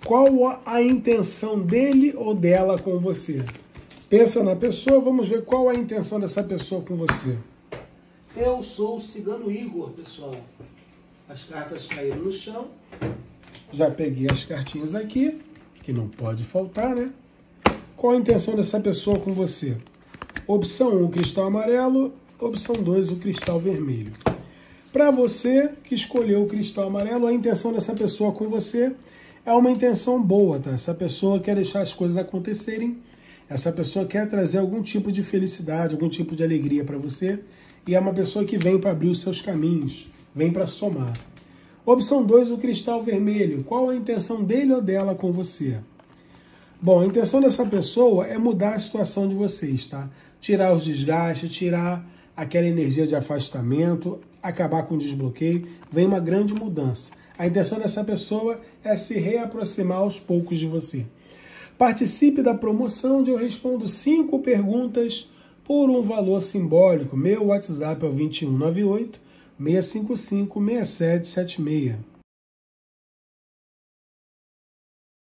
Qual a intenção dele ou dela com você? Pensa na pessoa, vamos ver qual a intenção dessa pessoa com você. Eu sou o Cigano Igor, pessoal. As cartas caíram no chão. Já peguei as cartinhas aqui, que não pode faltar, né? Qual a intenção dessa pessoa com você? Opção 1, o cristal amarelo. Opção 2, o cristal vermelho. Para você que escolheu o cristal amarelo, a intenção dessa pessoa com você é uma intenção boa, tá? Essa pessoa quer deixar as coisas acontecerem. Essa pessoa quer trazer algum tipo de felicidade, algum tipo de alegria para você. E é uma pessoa que vem para abrir os seus caminhos, vem para somar. Opção 2, o cristal vermelho. Qual a intenção dele ou dela com você? Bom, a intenção dessa pessoa é mudar a situação de vocês, tá? Tirar os desgastes, tirar aquela energia de afastamento, acabar com o desbloqueio. Vem uma grande mudança. A intenção dessa pessoa é se reaproximar aos poucos de você. Participe da promoção onde eu respondo 5 perguntas por um valor simbólico. Meu WhatsApp é o 2198 655 6776.